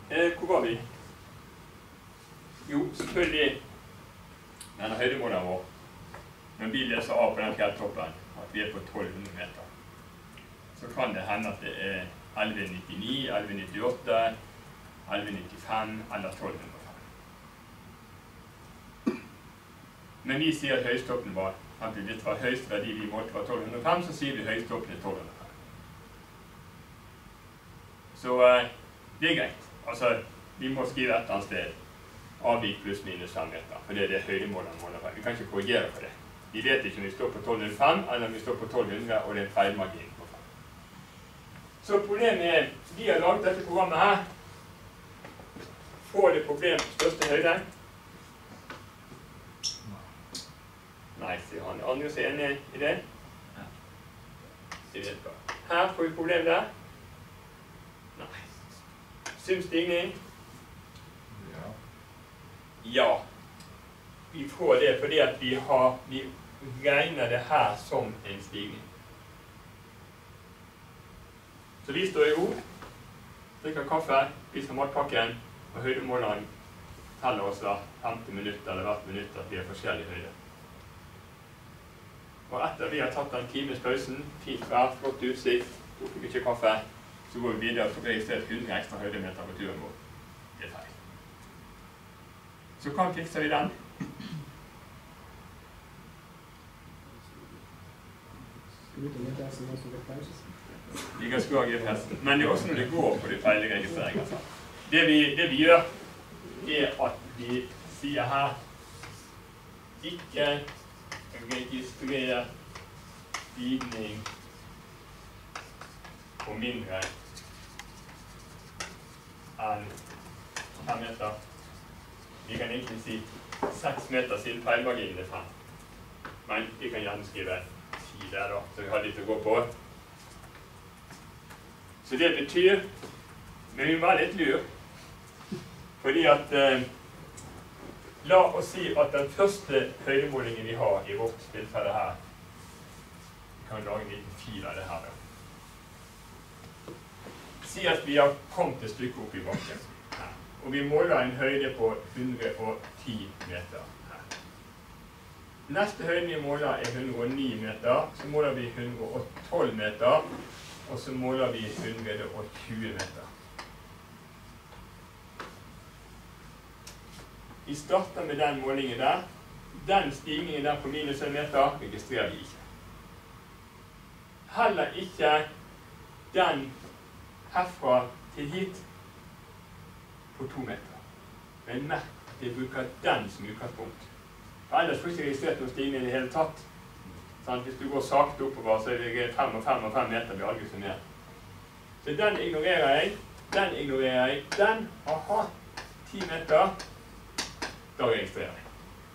Hvor var vi? Jo, selvfølgelig denne høydemåleren vår. Når vi leser av på den fjelltoppen at vi på 1200 meter, så kan det hende at det 1199, 1198, 1195 eller 1205. Men vi sier at høystoppen var, at det var høyeste verdi vi målte var 1205, så sier vi høystoppen 1205. Så det greit. Altså, vi må skrive et eller annet sted avvik pluss minus 5 meter, for det høydemåleren måler på. Vi kan ikke korrigere for det. Vi vet ikke om vi står på 1205 eller om vi står på 1200, og det en feilmargin på 5. Så problemet vi har laget dette programmet her. Får det problem største høyde? Nei, sier han. Andre er enig i det? Her får vi problem der? Nei. Sumstigning? Ja. Vi får det fordi at vi regner det her som en stigning. Så vi står i ro, drikker kaffe, spiser matpakken, og høydemåleren teller oss hver 50 minutter eller hvert minutt at vi har forskjellig høyde. Og etter vi har tatt en times pausen, fint vær, flott utsikt, drukket mye kaffe, så går vi videre og får registrert 100 ekstra høydemeter på turen vår. Det er feil. Så hva fikser vi den? Vi kan skru av GPS-en, men det er også når det går på de feilregistreringer. Det vi gjør, er at vi sier her ikke registrere stigning på mindre enn 5 meter. Vi kan egentlig si 6 meter siden feilmarginen er 5. Men vi kan gjerne skrive 10 der da, så vi har litt å gå på. Så det betyr, men vi må være litt lur, fordi at la oss si at den første høydemålingen vi har i vårt tilfelle her, vi kan lage en liten fil av det her da. Si at vi har kommet et stykke opp i bakken her, og vi måler en høyde på 110 meter her. Neste høyden vi måler er 109 meter, så måler vi 112 meter, og så måler vi 120 meter. Vi starter med den målingen der. Den stigningen der på minus 1 meter registrerer vi ikke. Heller ikke den herfra til hit på 2 meter. Men merk at vi bruker den som utgangspunkt. For ellers får vi ikke registrert noen stigning i det hele tatt. Hvis du går sakte oppover, så er det 5 og 5 og 5 meter vi aldri ser ned. Så den ignorerer jeg. Den ignorerer jeg. Den, aha, 10 meter. Da registrerer jeg.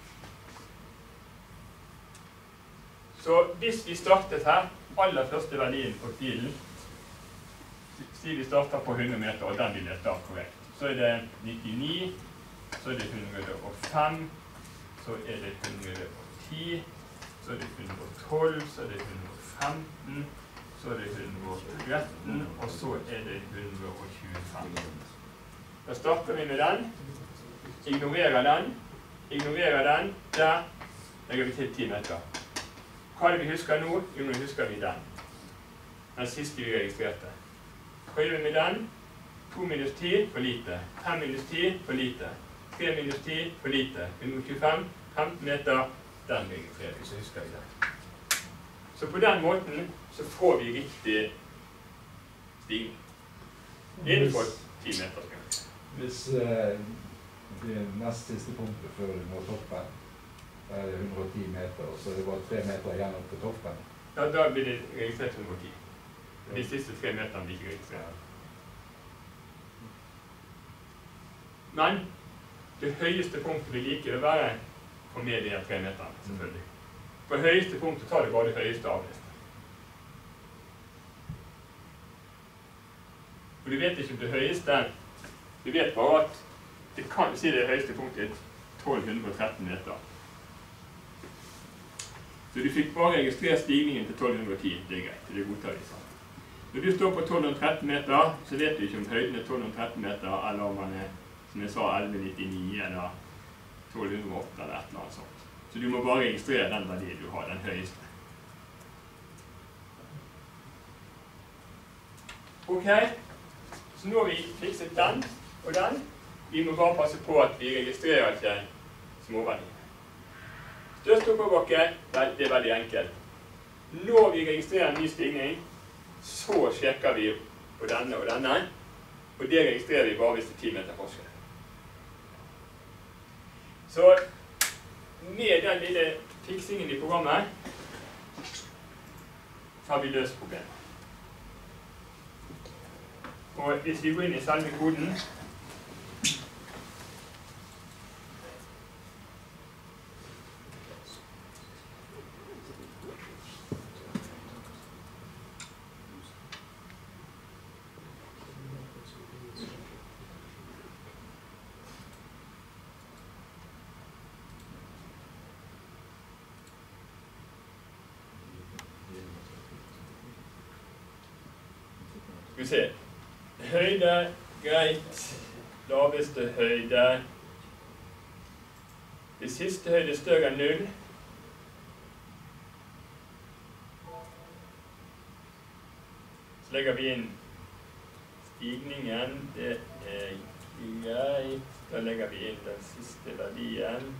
Så hvis vi startet her, aller første verdien på filen, si vi starter på 100 meter, og den vil lete av korrekt, så er det 99, så er det 105, så er det 110, så er det 112, så er det 115, så er det 113, og så er det 125. Da starter vi med den. Ignorerer den, der legger vi til 10 meter. Hva er det vi husker nå? Jo, nå husker vi den. Den siste vi registrerte. Prøver vi med den. 2 minus 10 for lite. 5 minus 10 for lite. 3 minus 10 for lite. 125, 15 meter, den registrerer vi, så husker vi den. Så på den måten så får vi riktig stigning. Innenfor 10 meter. Hvis det nest siste punktet før du når toppen, da er det 110 meter, og så er det bare 3 meter igjen opp til toppen. Ja, da blir det registrert 110. De siste 3 meterne blir ikke registrert. Men det høyeste punktet vi liker å være for med de 3 meterne, selvfølgelig. For høyeste punktet tar det bare det høyeste avlest. For du vet ikke om det høyeste, du vet bare at det kan si det høyeste punktet 1213 meter. Så du fikk bare registrert stigningen til 1210, det er greit, det godtar vi sånn. Når du står på 1213 meter, så vet du ikke om høyden er 1213 meter, eller om man er, som jeg sa, 1199 eller 1208 eller et eller annet sånt. Så du må bare registrere den verdien du har, den høyeste. Ok, så nå har vi fikset den og den. Vi må bare passe på at vi registrerer ikke småverdier. Største oppoverbakke, det er veldig enkelt. Når vi registrerer en ny stigning, så sjekker vi på denne og denne, og det registrerer vi bare hvis det er 10 meter forskjell. Så med den lille fiksingen i programmet, så har vi løst problemet. Og hvis vi går inn i selve koden, skal vi se, høyde, greit, laveste høyde, det siste høyde er større enn 0, så legger vi inn stigningen, det er greit, da legger vi inn den siste verdien,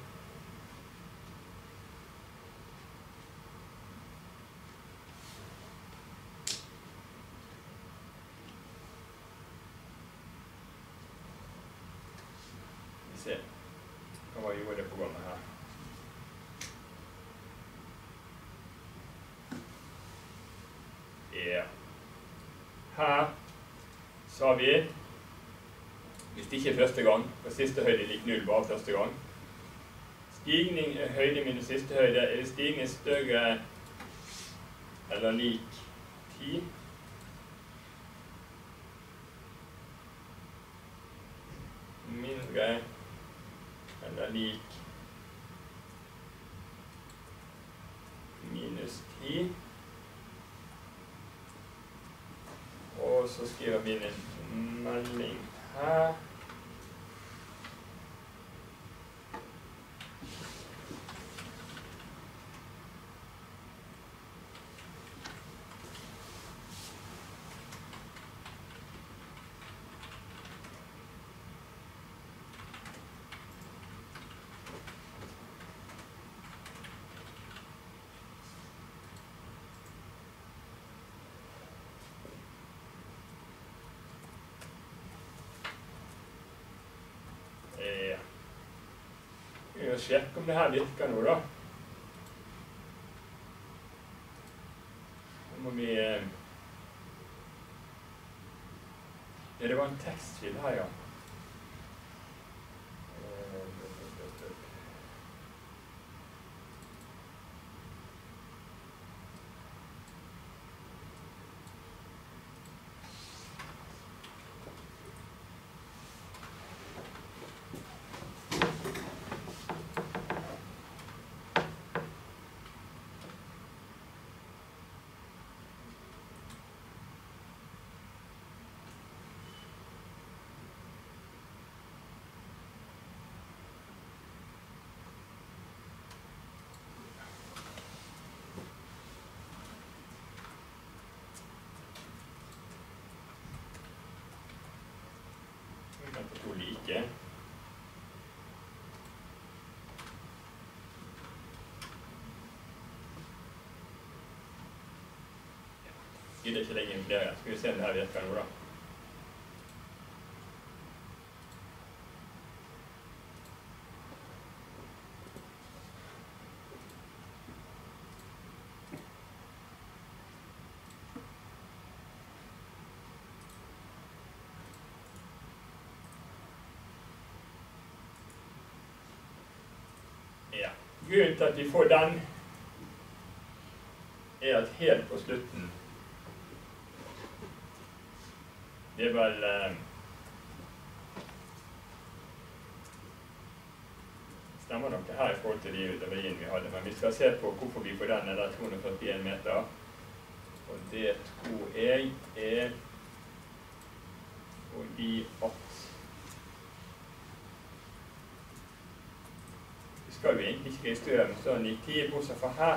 se, hva gjorde det programmet her? Ja. Her sa vi, hvis det ikke er første gang, og siste høyde er lik 0 bare første gang, stigning høyde minus siste høyde, er det stigning større eller lik 10? Mindre eller lik minus 10. Og så skriver vi inn en melding her. Vi må sjekke om det her virker nå da. Nå må vi... Ja, det var en tekstfil her, ja. På to like. Gidder ikke legge inn flere. Skal vi se om det her virker nå da. Grunnen til at vi får den, er at helt på slutten, det er vel stemmer nok det her i forhold til de verdiene vi hadde, men vi skal se på hvorfor vi får den, eller 241 meter. Og det tror jeg er fordi at vi skal jo egentlig ikke registrere med sånn i tid, bortsett fra her.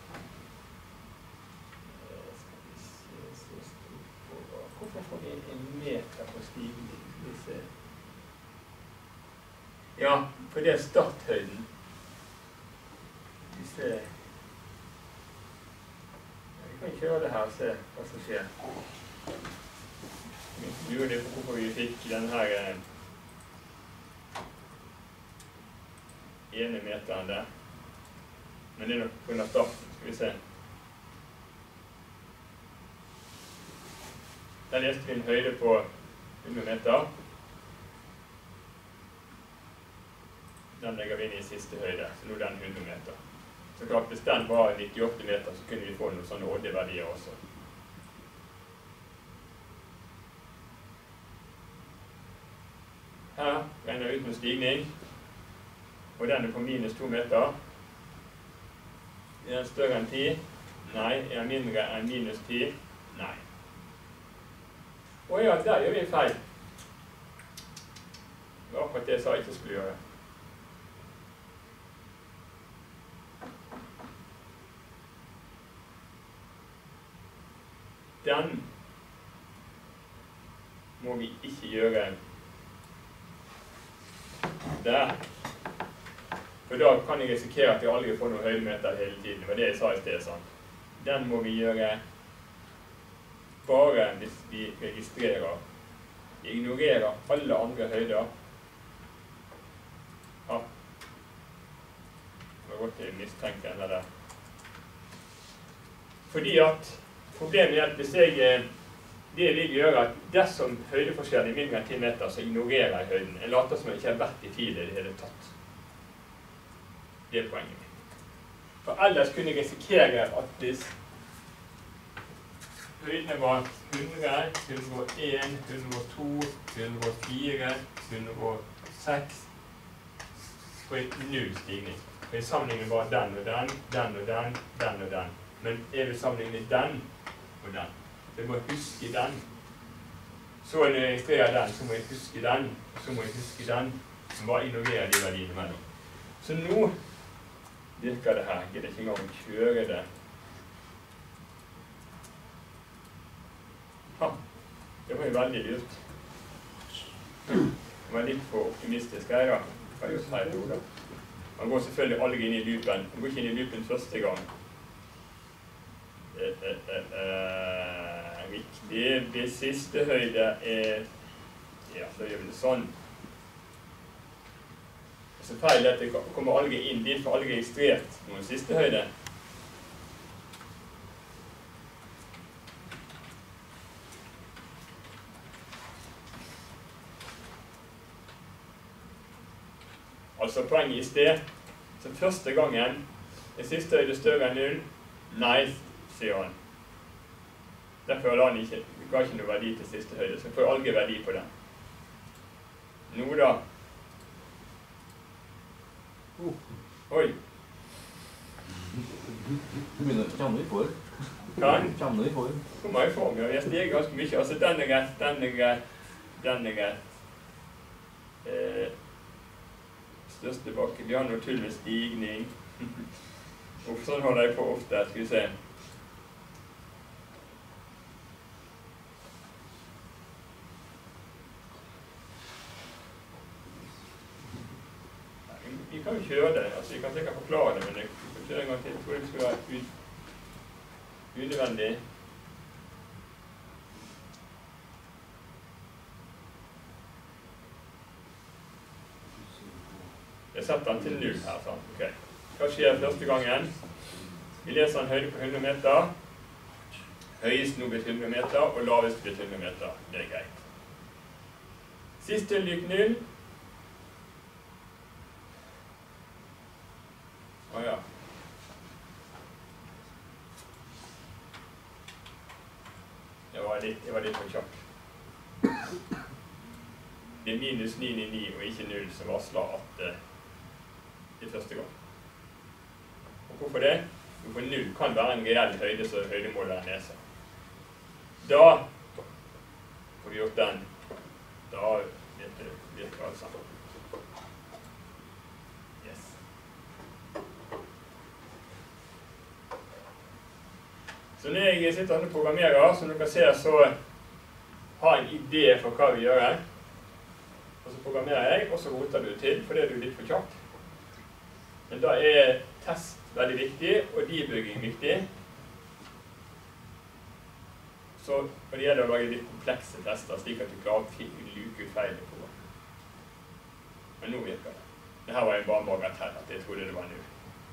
Hvorfor får vi en meter på stigning? Ja, for det er starthøyden. Vi kan kjøre det her og se hva som skjer. Vi lurer litt på hvorfor vi fikk denne her ene meteren der. Men det er nok på grunn av starten, skal vi se. Der leste vi en høyde på 100 meter. Den legger vi inn i siste høyde, så nå er den 100 meter. Så klart, hvis den var 98 meter, så kunne vi få noen sånne oddeverdier også. Her regner jeg ut med stigning, og den er på minus 2 meter. Er den større enn 10? Nei. Er den mindre enn minus 10? Nei. Og ja, der gjør vi en feil. Det var akkurat det jeg sa jeg ikke skulle gjøre. Den må vi ikke gjøre der. For da kan jeg risikere at jeg aldri får noen høydemeter hele tiden. Det var det jeg sa i sted, sånn. Den må vi gjøre bare hvis vi registrerer. Vi ignorerer alle andre høyder. Ja. Det var godt jeg mistenkte denne der. Fordi at problemet er at hvis jeg, det jeg vil gjøre at dersom høydeforskjellen er mindre enn 10 meter, så ignorerer jeg høyden. Jeg later som jeg ikke har vært i file i det hele tatt. Det er poenget mitt. For ellers kunne jeg risikere at hvis høydene var 100, 101, 102, 104, 106, og null stigning. For i sammenligningen var den og den, den og den, den og den. Men jeg vil sammenligne den og den. Så jeg må huske den. Så når jeg registrerer den, så må jeg huske den. Så må jeg huske den. Så bare ignorerer de verdiene mellom. Så nå virker det her. Jeg gidder ikke engang å kjøre det. Ha, det var jo veldig dyrt. Det var litt for optimistisk her, da. Det var jo feil ord, da. Man går selvfølgelig aldri inn i loopen. Man går ikke inn i loopen første gang. Riktig. Hvis siste høyde er... Ja, da gjør vi det sånn. Så feil at det kommer aldri inn dit, for aldri registrert noen siste høyde. Altså poenget i sted, så første gangen er siste høyde større enn 0. Nei, sier han. Derfor ga han ikke noe verdi til siste høyde, så får jeg aldri verdi på den. Nå da. Oi. Kommer i form. Hva? Kommer i form. Kommer i form, ja. Jeg stiger ganske mye. Altså, den er rett, den er rett, den er rett. Største bakke. Vi har noe tull med stigning. Sånn holder jeg på ofte. Skal vi se. Vi kan jo kjøre det. Altså, vi kan sikkert forklare det, men jeg kan kjøre en gang til. Jeg tror det skal være unødvendig. Jeg setter den til 0 her, sånn. Ok. Hva skjer første gangen? Vi leser en høyde på 100 meter. Høyest nå blitt 100 meter, og lavest blitt 100 meter. Det er greit. Siste lik 0. Ja. Jeg var litt for kjapp. Det er minus 999 og ikke 0 som varsler at det er første gang. Og hvorfor det? For 0 kan være en reell høyde, så høydemåleren leser. Da får vi gjort den. Da virker alt sammen. Yes. Så når jeg sitter og programmerer, som dere ser, så har jeg en idé for hva vi gjør. Og så programmerer jeg, og så roter du til, for det er jo litt for kjapt. Men da er test veldig viktig, og debugging viktig. Så det gjelder å lage litt komplekse tester, slik at du klarer å luke ut feil på. Men nå virker det. Dette var en bare bagatell, at jeg trodde det var nå.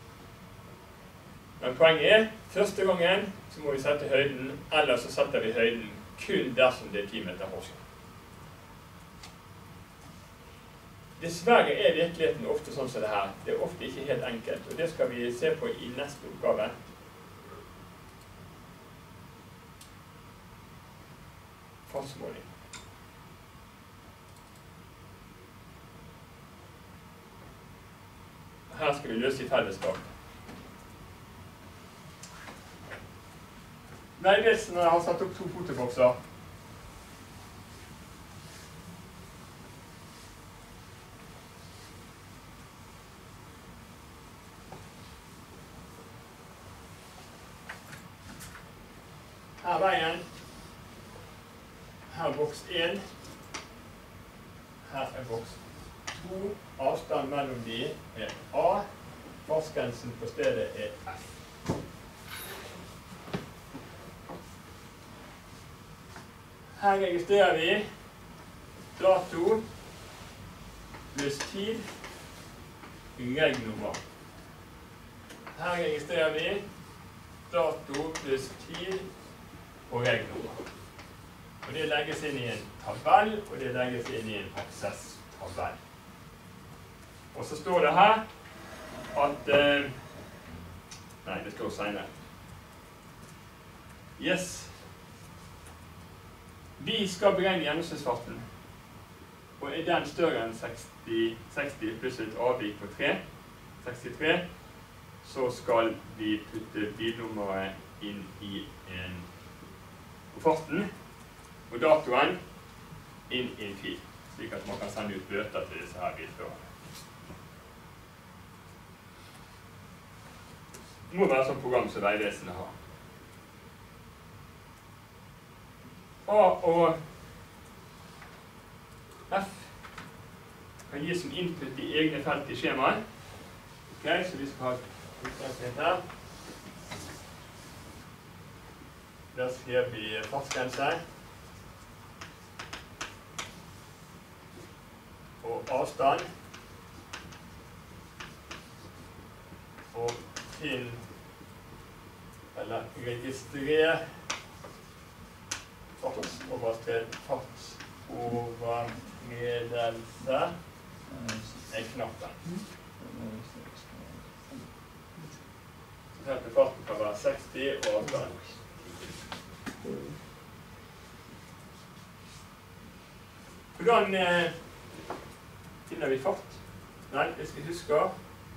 Men poenget er, første gangen så må vi sette høyden, eller så setter vi høyden kun dersom det er 10 meter forskjell. Dessverre er virkeligheten ofte sånn som det her. Det er ofte ikke helt enkelt, og det skal vi se på i neste oppgave. Fartsmåling. Her skal vi løse i fellesskap. Veivesenet har satt opp 2 fotobokser. Her er veien. Her er boks 1. Her er boks 2. Avstand mellom de er A. Fartsgrensen på stedet er F. Her registrerer vi dato pluss tid, regnummer. Her registrerer vi dato pluss tid og regnummer. Og det legges inn i en tabell, og det legges inn i en aksesstabell. Og så står det her at nei, det står senere. Yes. Vi skal beregne gjennomsnittsfarten, og er den større enn 60 pluss et avvik på 63, så skal vi putte bilnummeret inn i farten, og datoen inn i en fil, slik at man kan sende ut bøter til disse her bilførerne. Det må være sånn program som Veivesenet har. A og F kan gi som input i egne felt i skjemaet. Ok, så vi skal ha utgangspunkt her. Der skriver vi fartsgrense. Og avstand. Og finn, eller registrer, fartsovertredelse er knappen. Så her til farten kan være 60 og avstand. Hvordan finner vi fart? Nei, hvis vi husker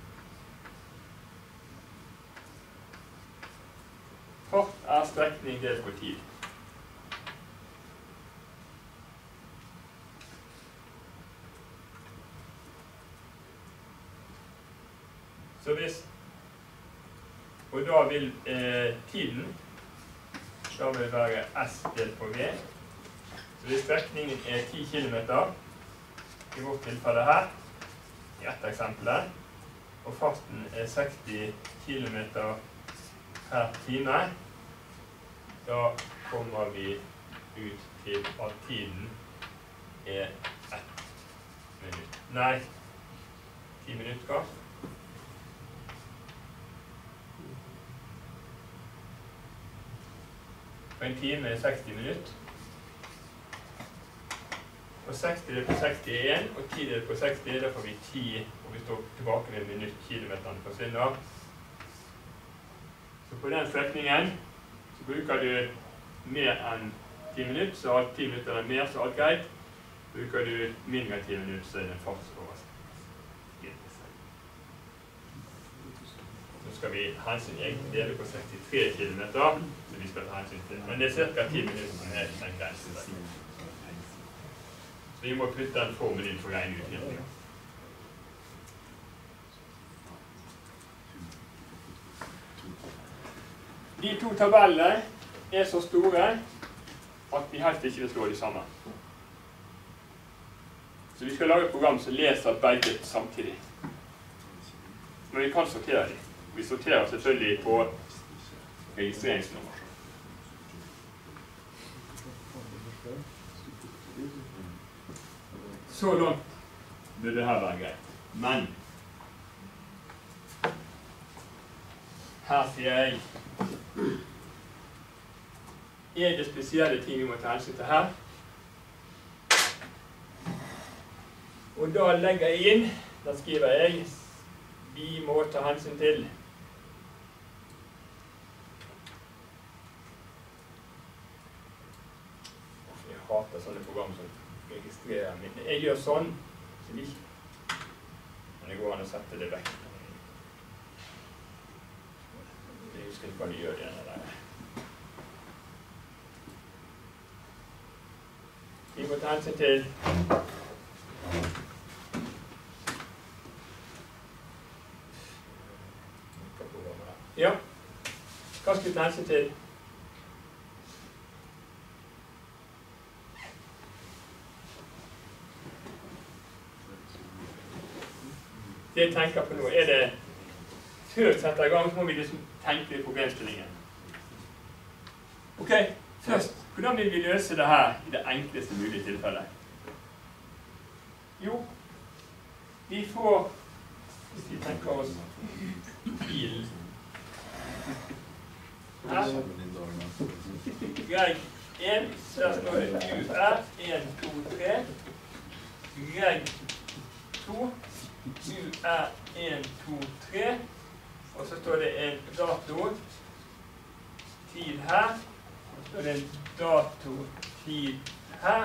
fart er strekning delt på tid. Så hvis, og da vil tiden, da vil være S delt på V. Så hvis strekningen er 10 km, i vårt tilfelle her, i ett eksempel, og farten er 60 km per time, da kommer vi ut til at tiden er 1 minutt. Nei, 10 minutter. Og en time er 60 minutter. Og 60 delt på 60 er 1, og 10 delt på 60, da får vi 10, og vi står tilbake med minutt, kilometerne forsvinner. Så på den strekningen så bruker du mer enn 10 minutter, så 10 minutter er mer, så alt greit. Bruker du mindre enn 10 minutter, så er det en fartsoverskridelse. Så så skal vi hensyn egentlig dele på 63 kilometer, så vi skal ta hensyn til. Men det er cirka 10 minutter som er den grensen. Så vi må putte den formen inn for å regne ut virkningen. De to tabellene er så store at vi helst ikke vil slå de sammen. Så vi skal lage et program som leser begge samtidig. Men vi kan sortere dem. Vi sorterer selvfølgelig på registreringsnummer. Så langt burde det her være greit. Men her sier jeg er det spesielle ting vi må ta hensyn til her. Og da legger jeg inn, da skriver jeg, vi må ta hensyn til. Jeg hater sånne program som registrerer, men jeg gjør sånn, så men det går an å sette det vekk. Jeg husker ikke hva de gjør igjen der. Vi må ta hensyn til ja, hva skal vi ta hensyn til? Det jeg tenker på nå, er det før vi setter i gang, så må vi liksom tenke litt problemstillingen. Ok, først, hvordan vil vi løse det her i det enkleste mulige tilfellet? Jo, vi får, hvis vi tenker oss bilen, her, reg 1, så der står det UR 1, 2, 3, reg 2, UR 1, 2, 3, og så står det en dato, tid her, og så står det en dato, tid her,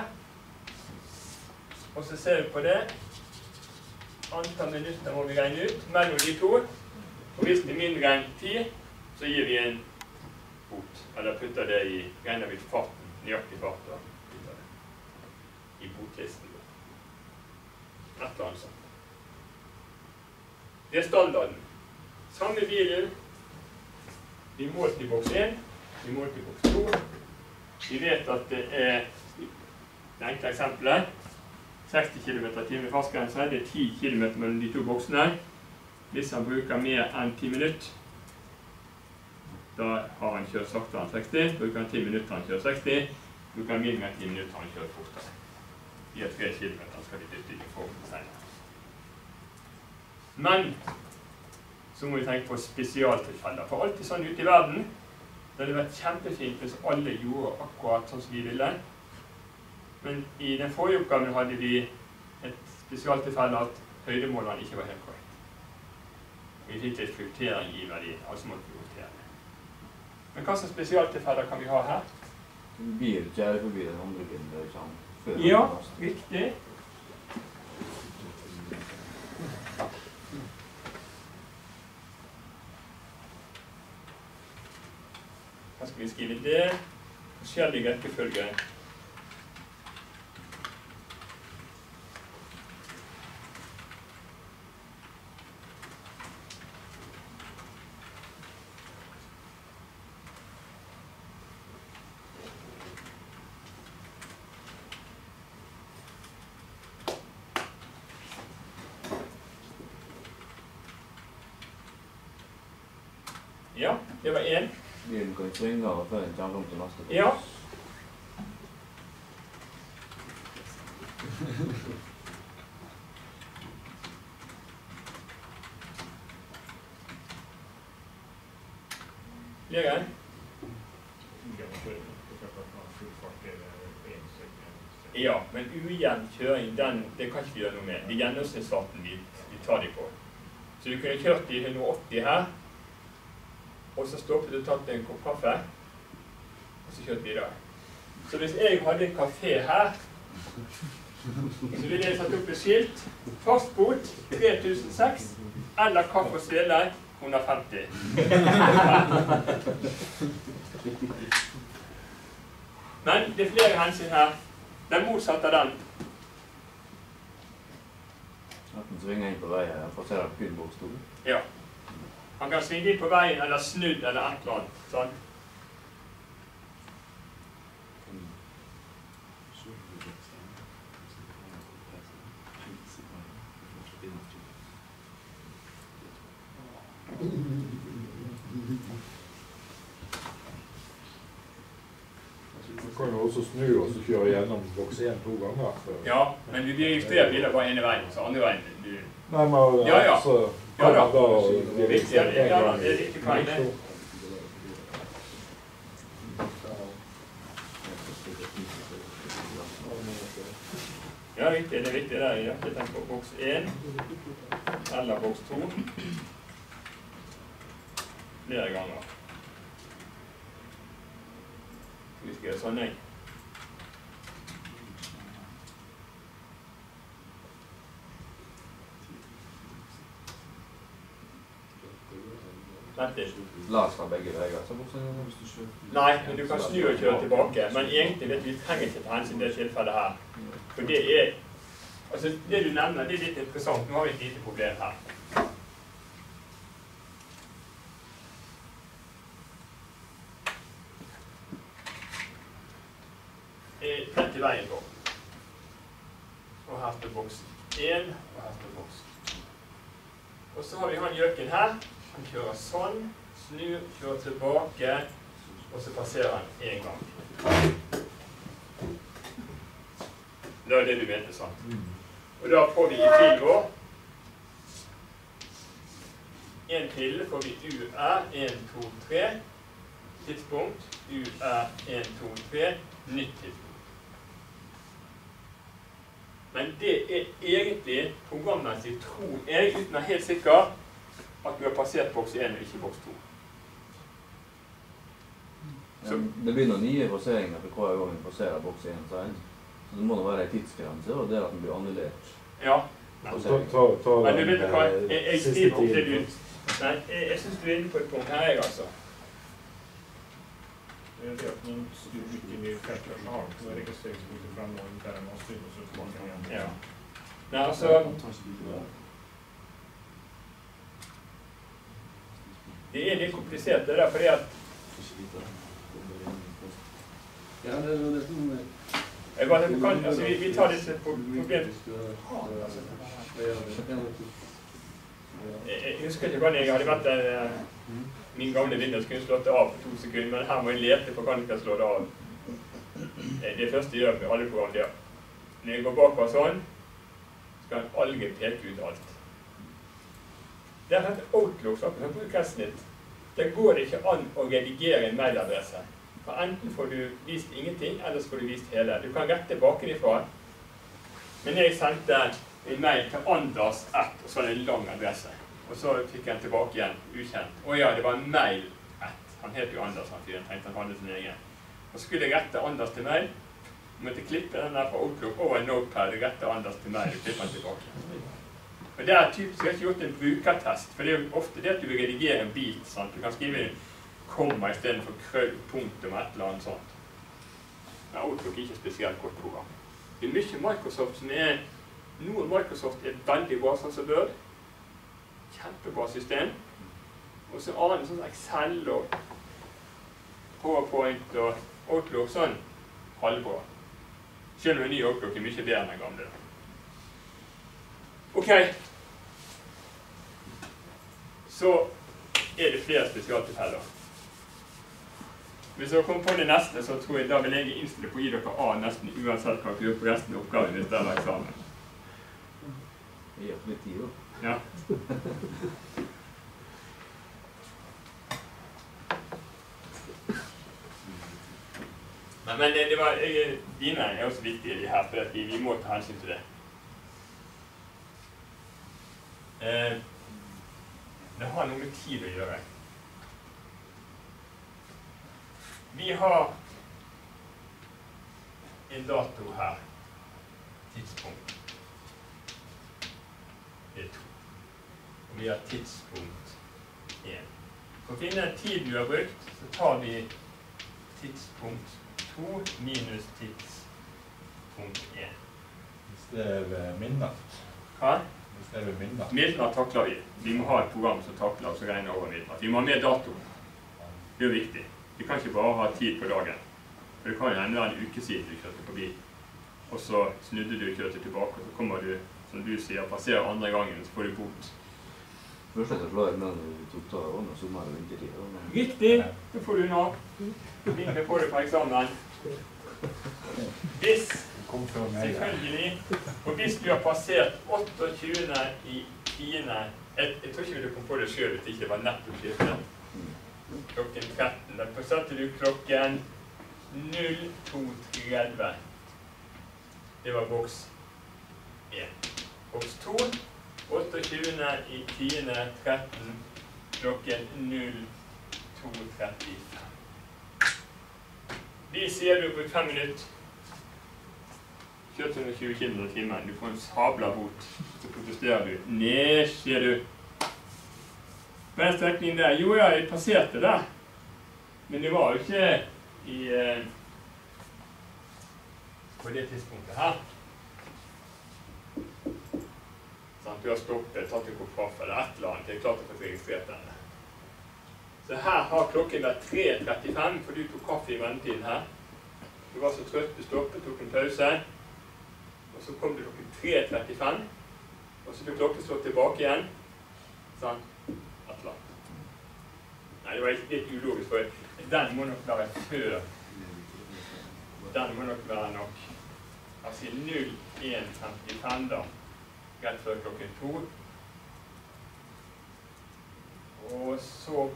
og så ser vi på det, antall minutter må vi regne ut mellom de to, og hvis det er mindre enn 10, så gir vi en bot, eller putter det i, regner vi farten, nøyaktig fart, og putter det i botlisten. Et eller annet sånt. Det er standarden. Samme bilen, vi målte i boks 1, vi målte i boks 2. Vi vet at det er, det enkle eksempelet, 60 km/t fartsgrense, det er 10 km mellom de to boksene. Hvis han bruker mer enn 10 minutter, da har han kjørt saktere enn 60. Bruker han 10 minutter, han kjører 60. Bruker han mindre enn 10 minutter, han kjører fortere. De 3 km skal vi dytte i formen senere. Men så må vi tenke på spesialtilfeller. For alltid sånn ute i verden, det hadde vært kjempefint hvis alle gjorde akkurat sånn som vi ville. Men i den forrige oppgaven hadde vi et spesialtilfelle at høydemålene ikke var helt korrekt. Vi fikk litt fluktering i verdien, altså måtte vi rotere det. Men hva slags spesialtilfeller kan vi ha her? Bil kjære forbi den andre bilen der sammen. Ja, riktig. Her skal vi skrive det. Forskjellige rekkefølger. Ja, det var en. Bilen kan svinge av før den kommer til neste. Ja. Flere? Ja, men ujevn kjøring, det kan ikke vi gjøre noe med. Det er gjennomsnittsfarten vi tar de på. Så vi kunne kjørt i 180 her, og så stoppet og tatt en kopp kaffe, og så kjørt videre. Så hvis jeg hadde en kafé her, så ville jeg satt opp et skilt, fastbot 3006, eller kaffe og svele, 150. Men det er flere hensyn her. Den motsatte av den. At den svinger inn på veien, jeg får se det kun boks 2. Ja. Han kan svinge inn på veien, eller snudd, eller et eller annet. Sånn. Du kan jo også snu og så kjøre gjennom boks 1 2 ganger. Ja, men du registrerer biler bare ene veien, så andre veien. Nei, men Ja, ja. så Ja da. kan man da Riktig, ja, da, det er riktig poeng, det. Ja, riktig, det er viktig der. Jeg tenker på boks 1, eller boks 2. Flere ganger. Vi skal gjøre sånn, jeg. Vent litt. Las fra begge veier, så boksen... Nei, men du kan snu og kjøre tilbake. Men egentlig vet vi trenger ikke ta hensyn til det tilfellet her. For det er... Altså, det du nevner, det er litt interessant. Nå har vi et lite problem her. Rett i veien på. Og her står boks 1, og her står boks 2. Og så har vi han gjøken her. Han kjører sånn, snur, kjører tilbake, og så passerer han en gang. Det er det du mente, sant? Og da får vi i pilen vår. En pille får vi UR 1, 2, 3. Tidspunkt UR 1, 2, 3. Nytt tidspunkt. Men det er egentlig programmessig, tror jeg, uten å være helt sikker, at du har passert boks 1 og ikke boks 2. Så det blir noen nye passeringer for hver gang vi passerer boks 1. Så det må nå være en tidsgrense, og det er at den blir annullert. Ja. Men du vet hva, jeg skriver opp det du... Nei, jeg synes du er inne på et punkt her, jeg altså. Det är att man styr mycket mer självklart har. Så är det registreringspunkter fram och där man styr och så tillbaka igen. Ja. Nej, alltså... Det är litt komplisert, det der, fordi at... Jeg bare kan, altså vi tar disse problemene. Jeg husker ikke hvordan jeg hadde vært der, min gamle Windows kunne slått det av på 2 sekunder, men her må jeg lete på hvordan jeg kan slå det av. Det første jeg gjør med alle program der. Når jeg går bakover sånn, skal en alge peke ut alt. Det er et Outlook som bruker et snitt. Det går ikke an å redigere en mailadresse. For enten får du vist ingenting, eller så får du vist hele. Du kan rette bakenifra. Men jeg sendte en mail til Anders 1, og så var det en lang adresse. Og så fikk jeg tilbake igjen, ukjent. Og ja, det var en mail 1. Han het jo Anders, han fyren, tenkte han hadde sin egen. Og så skulle jeg rette Anders til mail. Jeg måtte klippe den der fra Outlook over en notepad, rette Anders til mail, og klippe den tilbake. Og det er typisk, jeg har ikke gjort en brukertest, for det er jo ofte det at du vil redigere en bit, sant? Du kan skrive en komma i stedet for krøll, punktum, et eller annet sånt. Men Outlook er ikke spesielt godt program. Det er mye Microsoft som er, noen Microsoft er veldig bra sånn som Word, kjempebra system, og så annen sånn Excel og PowerPoint og Outlook sånn halvbra. Selv om en ny Outlook er mye bedre enn den gamle. Ok, så er det flere spesialtilfeller. Hvis dere kommer på det neste, så tror jeg da vil jeg innstille på å gi dere A nesten uansett hva dere gjør på resten av oppgaven hvis det er eksamen. Det gir litt tid, da. Ja. Men det var, dine er også viktige de her, for vi må ta hensyn til det. Det har noe med tid å gjøre. Vi har en dato her, tidspunkt. Det er 2. Og vi har tidspunkt 1. For å finne tiden du har brukt, så tar vi tidspunkt 2 minus tidspunkt 1. Hvis det er ved midnatt. Hva? Hvis det er ved midnatt. Midnatt takler vi. Vi må ha et program som takler og som regner over midnatt. Vi må ha med dato. Det er jo viktig. Vi kan ikke bare ha tid på dagen. For det kan jo hende en uke siden du kjørte forbi. Og så snudde du og kjørte tilbake, og så kommer du, som du sier, passerer andre gangen, så får du bot. Først så slår jeg mellom totalt og sommer og vintertid. Riktig! Det får du nå. Mindre får du på eksamen. Hvis, selvfølgelig, og hvis du har passert 28. i 10. Jeg tror ikke du kom på det selv hvis det ikke var nettopp skiftet. Klokken 13. Da satte du klokken 02.30. Det var boks 1. Boks 2. 28. i 10. 13. Klokken 02.35. De sier du på 5 minutter. Kjørt 120 km i timen. Du får en sabla bot. Så protesterer du. Nei, sier du. På den strekningen der. Jo, jeg passerte der. Men det var jo ikke i på det tidspunktet her. Sånn, du har stoppet, tatt en kopp kaffe eller et eller annet. Det er klart å få registrert denne. Så her har klokken vært 3.35, for du tok kaffe i ventetiden her. Du var så trøtt, du stoppet, tok en pause. Og så kom du klokken 3.35, og så ble klokken slått tilbake igjen. Sånn, et eller annet. Nei, det var ikke litt ulogisk, for den må nok være før. Den må nok være nok. Altså 01.55 da, rett før klokken 2. Og så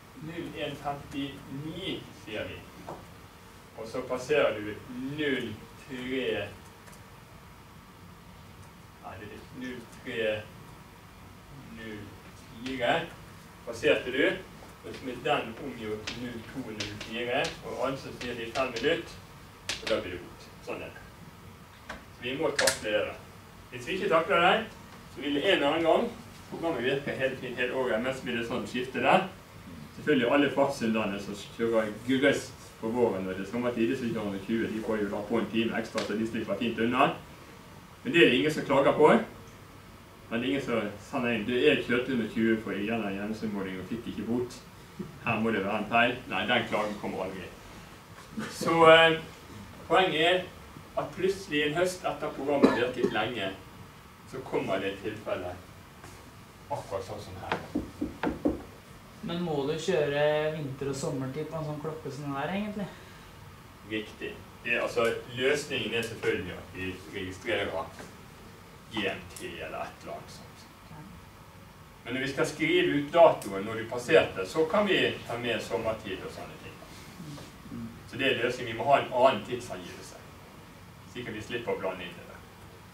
01.59 sier vi. Og så passerer du 03. Nei, det er 03.04. Passerte du. Og så med den omgjort til 02.04. Og altså sier det i 5 minutter. Og da blir det bort. Sånn er det. Så vi må takle det. Hvis vi ikke takler det, så vil det en eller annen gang programmet virker helt fint helt året, mens blir det sånn skifte der. Selvfølgelig alle fartssynderne som kjører grøst på våren når det er sommertid, så kjører 120, de får jo da på en time ekstra, så de slipper fint unna. Men det er det ingen som klager på. Men det er ingen som sa nei, jeg kjørte 120 for gjennom gjennomsmåling og fikk ikke bot. Her må det være en feil. Nei, den klagen kommer aldri. Så poenget er at plutselig en høst etter programmet virket lenge, så kommer det et tilfelle akkurat sånn som her. Men må du kjøre vinter- og sommertid på en sånn klokke som den her, egentlig? Riktig. Altså, løsningen er selvfølgelig at vi registrerer GMT eller et eller annet sånt. Men når vi skal skrive ut datoen når du passerte, så kan vi ta med sommertid og sånne ting. Så det er løsningen. Vi må ha en annen tidsangivelse. Sikkert vi slipper å blande inn det der.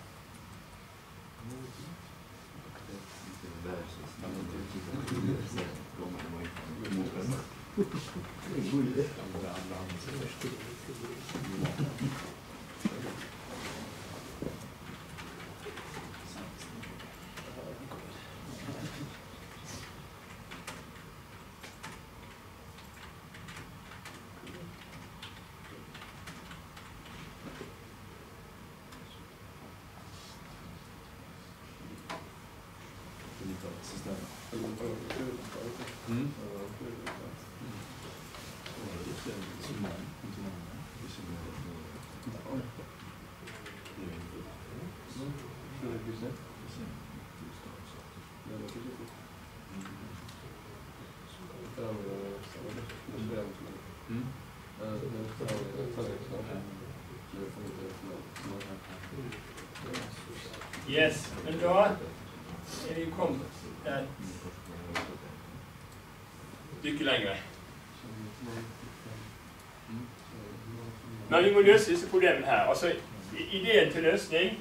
Yes, men da er vi kommet et stykke lenger. Men vi må løse disse problemene her. Altså, ideen til løsning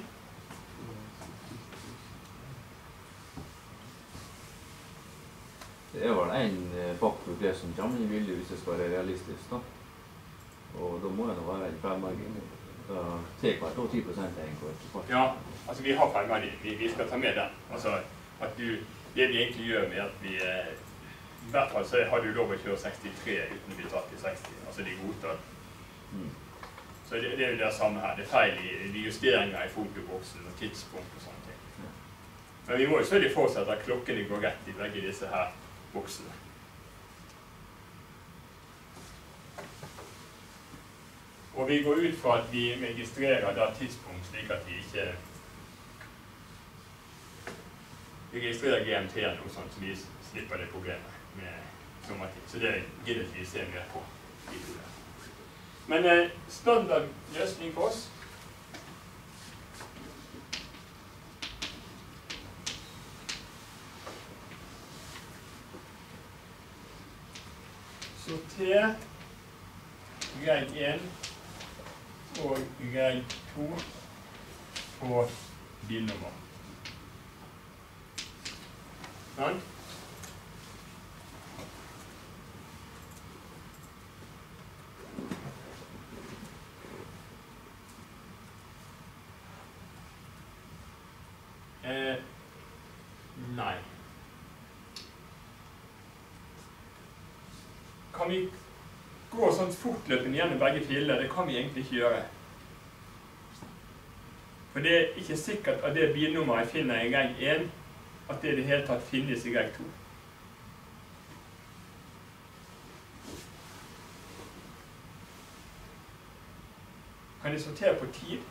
det er vel en faktor det som kommer inn i bildet hvis det skal være realistisk, da. Og da må det være en feilmargin. Da tar hvert år 10% egentlig. Ja, altså vi har feilmargin. Vi skal ta med den. Altså, at det vi egentlig gjør med at vi I hvert fall så har du lov å kjøre 63 uten å bli tatt i 60, altså de godtar. Så det er jo det samme her, det er feil i de justeringer i fotoboksen og tidspunkt og sånne ting. Men vi må jo selvfølgelig fortsette at klokkene går rett i begge disse her boksene. Og vi går ut fra at vi registrerer da tidspunkt slik at vi ikke registrerer GMT noe sånt, så vi slipper det problemet med sommertid. Så det gidder vi se mer på. Men standard løsning for oss sorter grad 1 og grad 2 på bilnummer. Sånn? Nei. Kan vi gå sånn fortløpende gjennom begge filene? Det kan vi egentlig ikke gjøre. For det er ikke sikkert at det bilnummeret jeg finner i reg 1, at det i det hele tatt finnes i reg 2. Kan jeg sortere på tid?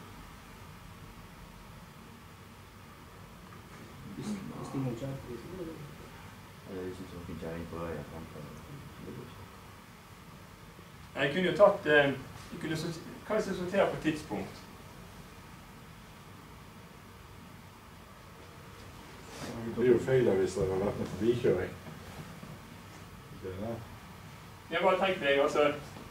Jeg kunne jo tatt, kan jeg sortere på tidspunkt? Det er jo feil hvis det har vært en forbikjøring. Jeg bare tenkte meg, altså,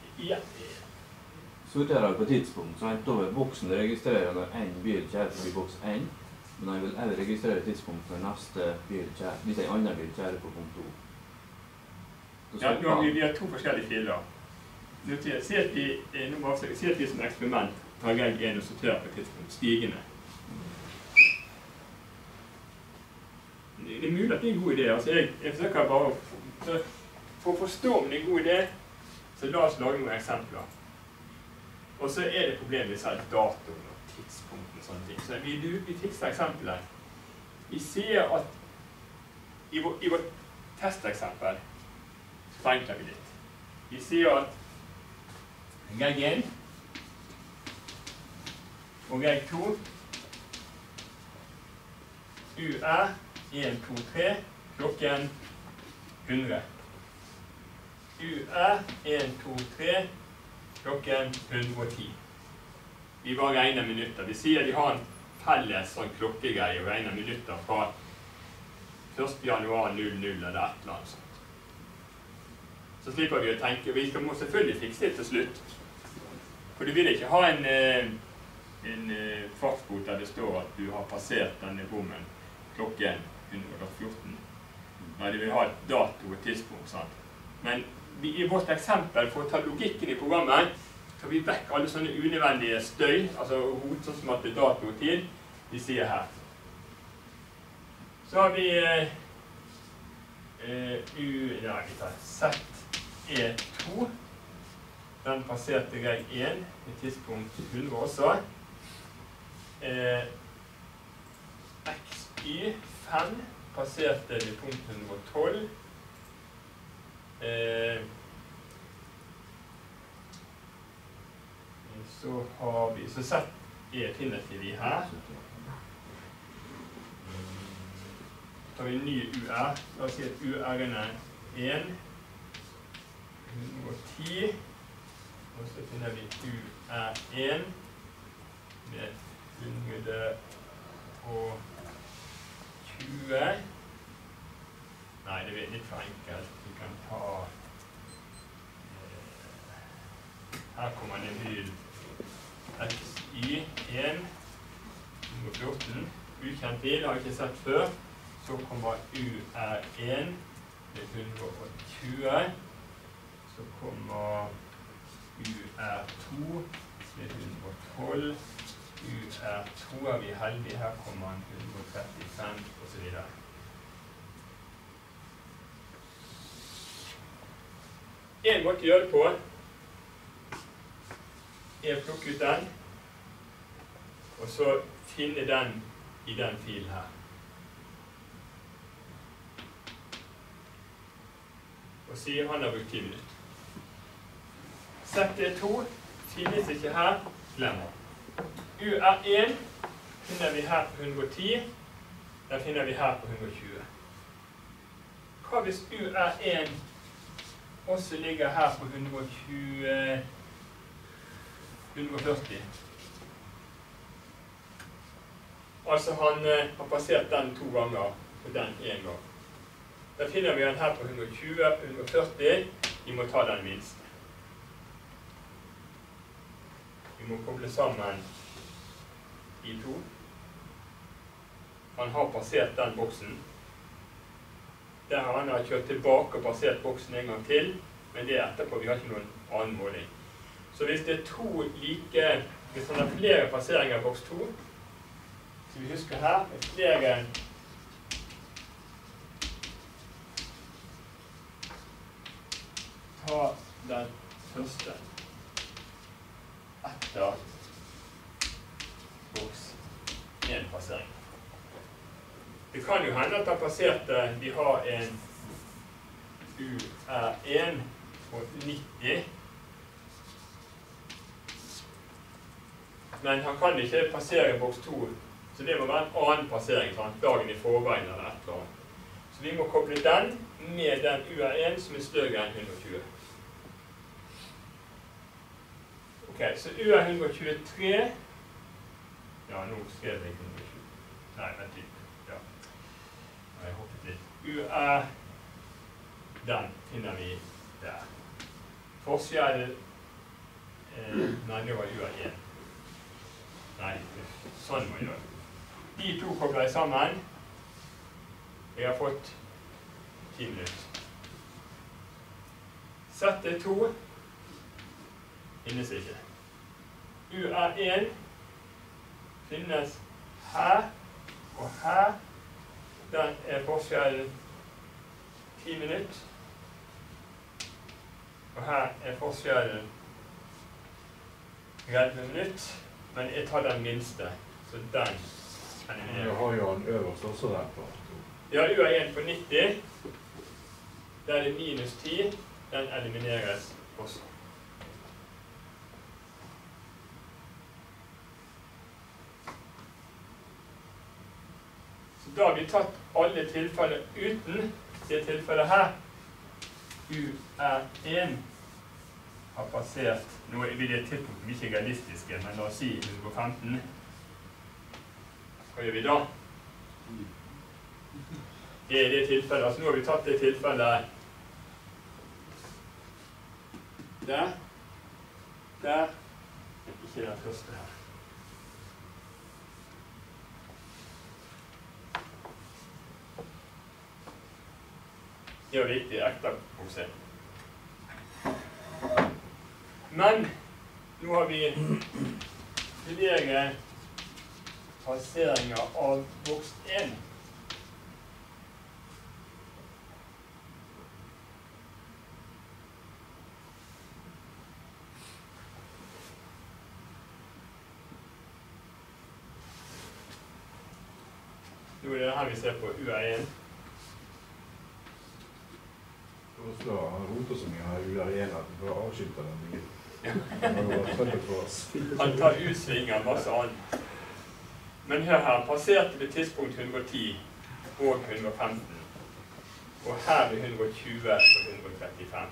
sorterer på tidspunkt, så da vil boksen registrere når en bil kjærer forbi boks 1, men jeg vil også registrere tidspunkt når neste bil kjærer, hvis en annen bil kjærer på punkt 2. Ja, vi har to forskjellige filer. Si at vi som eksperiment tar reg 1 og sorterer på tidspunkt, stigende. Det er mulig at det er en god idé. Altså jeg forsøker bare for å forstå om det er en god idé, så la oss lage noen eksempler. Og så er det problemet med selv datoen og tidspunkten og sånne ting. Så vi fikser eksempelet. Vi sier at i vårt testeksempel forenkler vi litt. Vi sier at reg 1 og reg 2 UR 1, 2, 3 klokken 100. UR 1, 2, 3 klokken 110. Vi bare regner minutter. Vi sier de har en felles sånn klokkegreie og regner minutter fra 1. januar 00 eller et eller annet sånt. Så slipper vi å tenke, vi må selvfølgelig fikse det til slutt. For du vil ikke ha en fartsbot der det står at du har passert denne bommen klokken 114. Nei, de vil ha et dato og tidspunkt, sant? Men i vårt eksempel, for å ta logikken i programmet, tar vi vekk alle sånne unødvendige støy, altså rot, sånn som at det er dato og tid, vi sier her. Så har vi ZE2, den passerte reg 1 i tidspunkt 100 også. XY5 passerte ved punkt 112. Så har vi, så sett finner vi her. Så har vi en ny UR. La oss si at UR-ene er 1, 110. Og så finner vi UR1 med 120. Nei, det er litt for enkelt. Vi kan ta her kommer det en bil XY1 114. Ukjent bil, har jeg ikke sett før. Så kommer UR1 med 120. Så kommer UR2 med 112. UR2 er vi heldige, her kommer 135 og så videre. En måte å gjøre det på er å plukke ut den, og så finne den i den filen her. Og si han har brukt 10 minutter. ZT2 finnes ikke her, glem det. UR1 finner vi her på 110, den finner vi her på 120. Hva hvis UR1 også ligger her på 140? Altså han har passert den 2 ganger, og den 1 gang. Da finner vi den her på 120, 140, vi må ta den minste. Vi må koble sammen de to. Han har passert den boksen. Der har han kjørt tilbake og passert boksen en gang til, men det er etterpå, vi har ikke noen annen måling. Så hvis det er hvis han har flere passeringer i boks 2, så vi husker her, flere ta den første etter boks 1 passering. Det kan jo hende at han passerte, vi har en UR1 på 90, men han kan ikke passere boks 2, så det må være en annen passering, dagen i forveien eller et eller annet. Så vi må koble den med den UR1 som er større enn 120. Ok, så UR123, ja, nå skrev jeg 120, nei, vent litt, ja, jeg hoppet litt. UR, den finner vi der. Forskjell, nei, det var UR1. Nei, sånn må jeg gjøre. De to kobler jeg sammen. Jeg har fått 10 minutter. ZT2 finnes ikke. UR1 finnes her og her. Den er forskjellen 10 minutter. Og her er forskjellen 30 minutter. Men jeg tar den minste, så den eliminerer. Jeg har jo den øverst også der på. Ja, UR1 på 90. Der er det minus 10. Den elimineres også. Så da har vi tatt alle tilfeller uten det tilfellet her. UR1 har passert, nå vil det tidspunkt vi ikke er realistiske, men la oss si 115. Hva gjør vi da? Det er det tilfellet, altså nå har vi tatt det tilfellet der, ikke den første her. Det er viktig, ekte boksering. Men nå har vi flere passeringer av boks 1. Nå er det her vi ser på UR1. Han roter så mye av UR1 at vi får avskylte den mye. Han tar utsvinger masse annet. Men hør her, passerte ved tidspunkt 110 og 115. Og her er 120 og 135.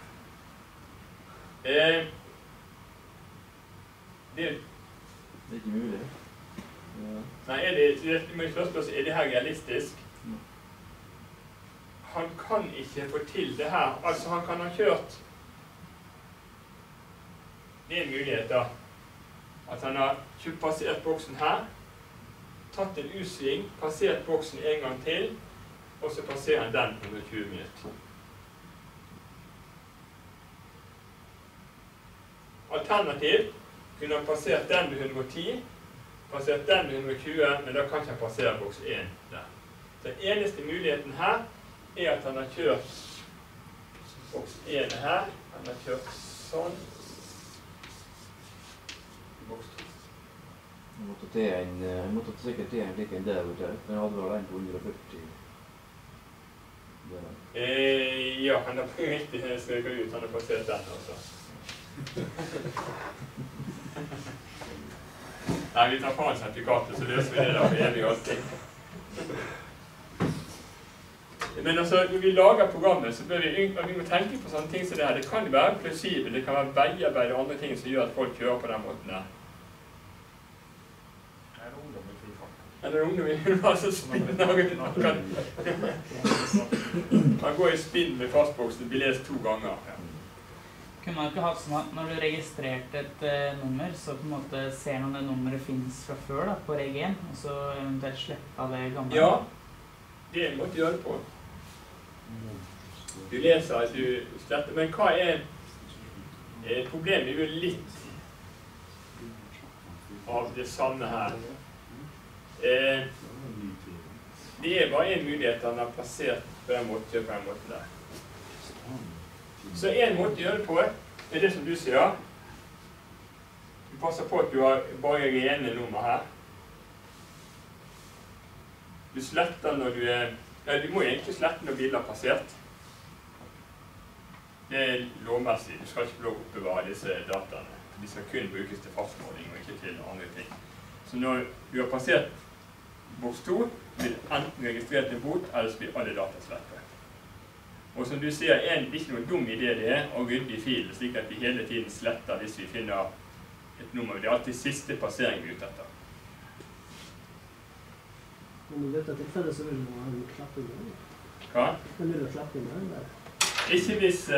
Det er ikke mulig. Ja. Nei, er det her realistisk? Han kan ikke få til det her. Altså, han kan ha kjørt. Det er en mulighet da. At han har passert boksen her, tatt en U-sving, passert boksen en gang til, og så passerer han den på 120 minutter. Alternativ kunne han passert den med 110, passert den med 120, men da kan ikke han passere boks 1 der. Den eneste muligheten her er at han har kjørt boks 1 her. Han har kjørt sånn. Boks 2. Jeg måtte sikkert til en like en der ute, men jeg hadde vel en på 140. Ja, han har riktig strøket ut, han har passert den også. Nei, vi tar fra en sertifikatet, så løser vi det der for evig alltid. Men altså, når vi lager programmet, så bør vi må tenke på sånne ting som det her. Det kan være plausibelt, det kan være veiarbeid og andre ting som gjør at folk kjører på den måten her. Eller ungdom i masse spinn. Man går i spinn med fastboks, det blir lest 2 ganger. Kunne man ikke hatt sånn at når du registrerte et nummer, så på en måte ser man det nummeret finnes fra før da, på reg 1, og så eventuelt slette det gamle? Ja, det er en måte å gjøre det på. Du leser at du sletter, men hva er problemet? Det er jo litt av det samme her. Det er bare en mulighet han har plassert på den måten der. Så en måte å gjøre det på er det som du sier. Du passer på at du har bare rene nummer her. Du sletter når du er... Ja, du må egentlig slette når bilen er passert. Det er lovmessig. Du skal ikke få lov å oppbevare disse dataene. De skal kun brukes til fastmåling og ikke til andre ting. Så når du har passert boks 2, blir enten registrert en bot, eller blir alle data slettet. Og som du sier, det er ikke noen dum idé det er å rydde i filen, slik at vi hele tiden sletter hvis vi finner et nummer. Det er alltid siste passering vi er ute etter. Men i dette tilfellet så vil man ha en klappe med den. Hva? Men vil du klappe med den der? Ikke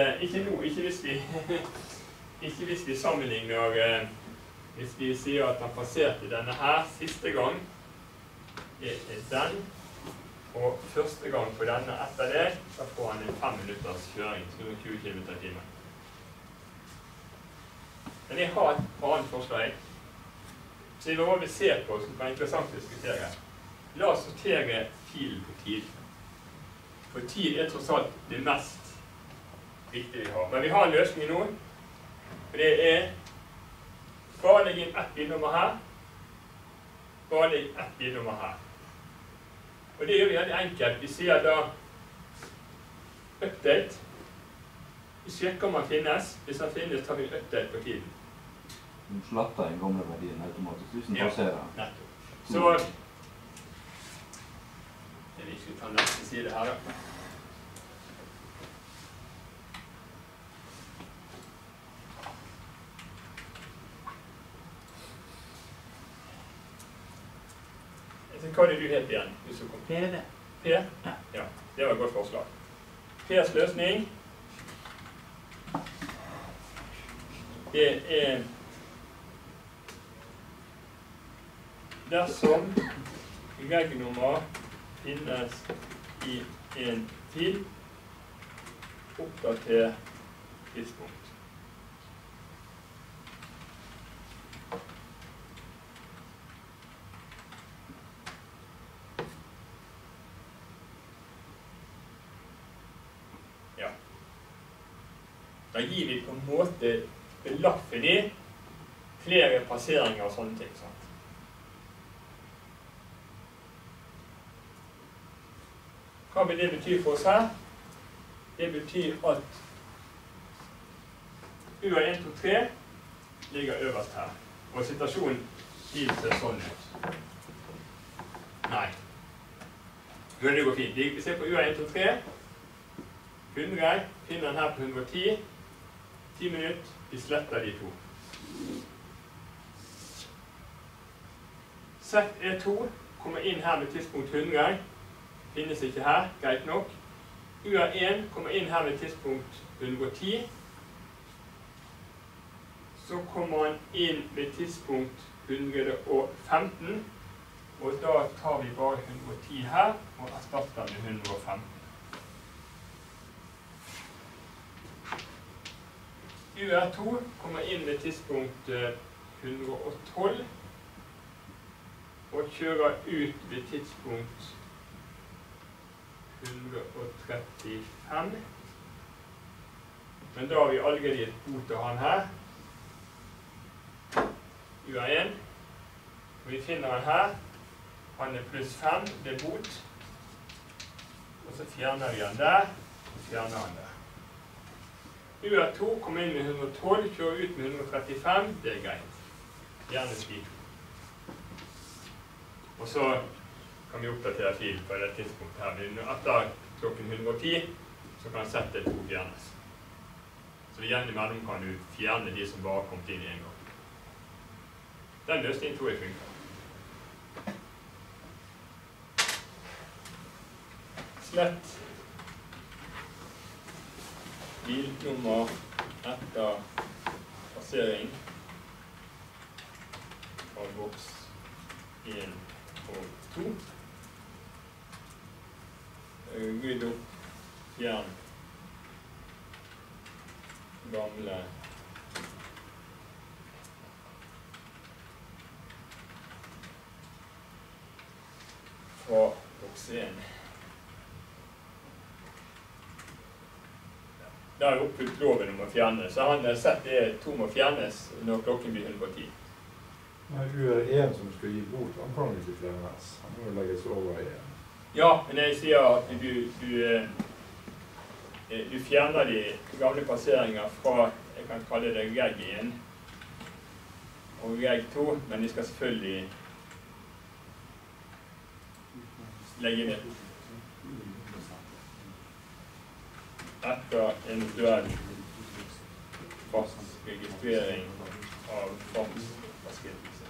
hvis vi sammenligner, hvis vi sier at han passerte denne her siste gang, det er den, og første gang på denne etter det, så får han en 5 minutters kjøring, 20 km i timen. Men jeg har et annet forslag. Så jeg vil se på, som kan være interessant å diskutere. La oss sortere filen på tid. For tid er tross alt det mest viktige vi har. Men vi har en løsning nå, for det er bare legge inn ett bilnummer her, bare legge ett bilnummer her. Og det gjør vi veldig enkelt. Vi sier da update. Vi sjekker om han finnes. Hvis han finnes, tar vi update på tiden. Du sletter den gamle verdien automatisk, hvis den passerer. Nettopp. Så jeg vil ikke ta neste side her da. Hva er det du het igjen? Per. Per? Ja, det var et godt forslag. Pers løsning, det er dersom regnummer finnes i en fil, oppdater tidspunkt. Da gir vi på en måte belaffe de flere passeringer og sånne ting. Sant? Hva vil det bety for oss her? Det betyr at UA 1, 2, 3 ligger øverst her. Og situasjonen ser sånn ut. Nei. Nå det går fint. Vi ser på UA 1, 2, 3. 100, finner den her på 110. 10 minutter, vi sletter de to. Set E2 kommer inn her med tidspunkt 100. Finnes ikke her, greit nok. UA1 kommer inn her med tidspunkt 110. Så kommer han inn med tidspunkt 115. Og da tar vi bare 110 her, og erstatter med 115. UR2 kommer inn med tidspunkt 112 og kjører ut ved tidspunkt 135. Men da har vi allerede gitt bot til han her. UR1. Vi finner han her. Han er pluss 5, det er bot. Og så fjerner vi han der, og fjerner han der. UR2 kommer inn med 112, kjører ut med 135, det er greit. Gjerne slik. Og så kan vi oppdatere filen på det tidspunktet her. Etter klokken 110, så kan settet 2 fjernes. Så igjen imellom kan du fjerne de som bare har kommet inn i en gang. Den løsningen tror jeg funker. Slett bilnummer etter passering av boks 1 og 2. Rydde opp, fjern gamle fra boks 1. Da har jeg oppfylt loven om å fjerne, så han har sett det 2 må fjernes når klokken blir 110. Nei, UR1 som skal gi bot, han kan ikke fjernes. Han må jo legges over igjen. Ja, men jeg sier at du fjerner de gamle passeringer fra, jeg kan kalle det reg 1 og reg 2, men de skal selvfølgelig legge ned. Etter eventuell fast registrering av fangstvaskelse.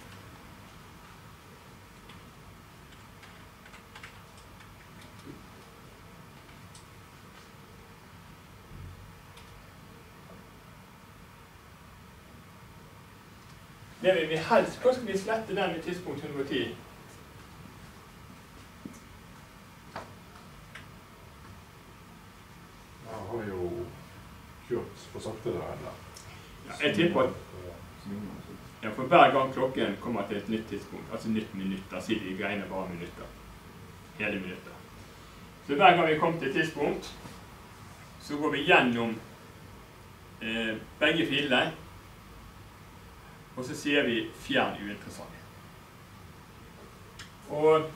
Det vil vi helst. Hva skal vi slette den i tidspunkt 110? Har jo kjørt for sakte der, eller? Ja, jeg tipper at for hver gang klokken kommer til et nytt tidspunkt, altså nytt minutt, da sier de greiene bare minutter. Hele minutter. Så hver gang vi kommer til et tidspunkt, så går vi gjennom begge filene, og så sier vi fjern uinteressant. Og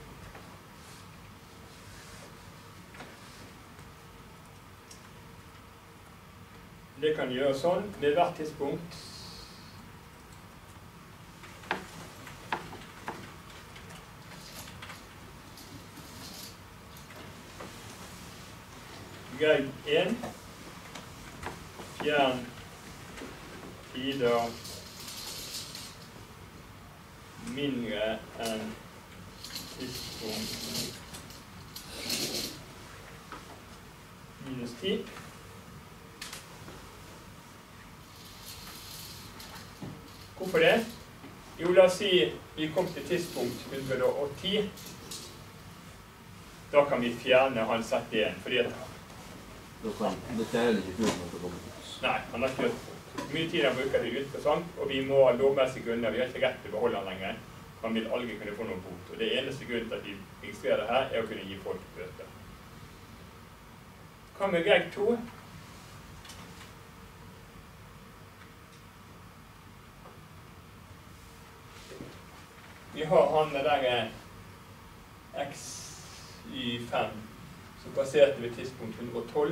det kan gjøre sånn ved hvert tidspunkt. Reg 1. Fjern tider mindre enn tidspunkt minus 10. Hvorfor det? Jo, la oss si vi kom til tidspunkt 110. Da kan vi fjerne han sett igjen, fordi at Dette er ikke fjord når det kommer til oss. nei, han har kjørt mye tid han bruker det uinteressant, og vi må ha lovmessige grunner, vi har ikke rett til å beholde han lenger. Han vil aldri kunne få noen bot, og det eneste grunnen til at vi registrerer det her, er å kunne gi folk bøter. Hva med reg 2? Vi har han med der XY5 som passerte ved tidspunkt 112.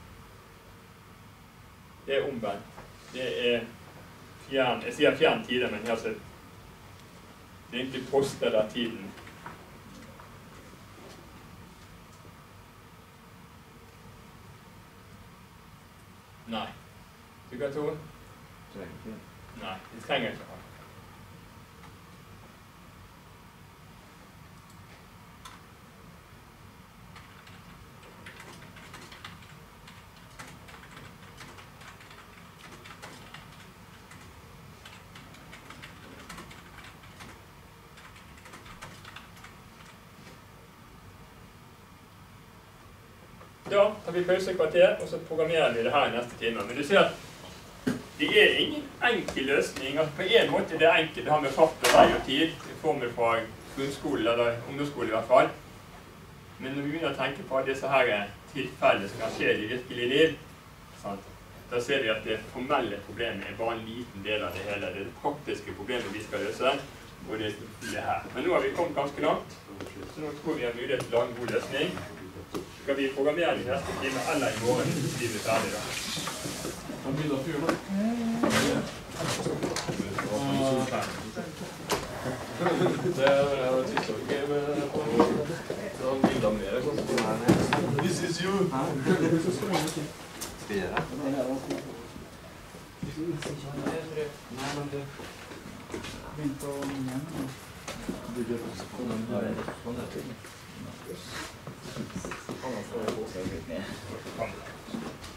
Det er omvendt. Det er fjern, jeg sier fjern tider, men altså, det er ikke postet der tiden. Nei. Du kan tro? Trenger ikke. Nei, vi trenger ikke ha. Da tar vi pause et kvarter, og så programmerer vi det her i neste time. Men du ser at det er ingen enkel løsning. Altså, på en måte det er enkelt, det har med fart og vei og tid, formel fra grunnskole eller ungdomsskole i hvert fall. Men når vi begynner å tenke på disse her tilfellene som kan skje i det virkelige liv, sant? Da ser vi at det formelle problemet er bare en liten del av det hele. Det er det praktiske problemet vi skal løse, og det er det her. Men nå har vi kommet ganske langt, så nå tror vi har mulighet til å lage en god løsning. Skal vi programmere i neste time eller i morgen, så blir vi ferdig da. Han begynner å fyre nå. Det er TikTok-game på noen bilder med det, sånn. This is you! Skal jeg gjøre det? Begynte å minne igjen. Du gjør det sånn. Ja, det er sånn det er. Han har fått det.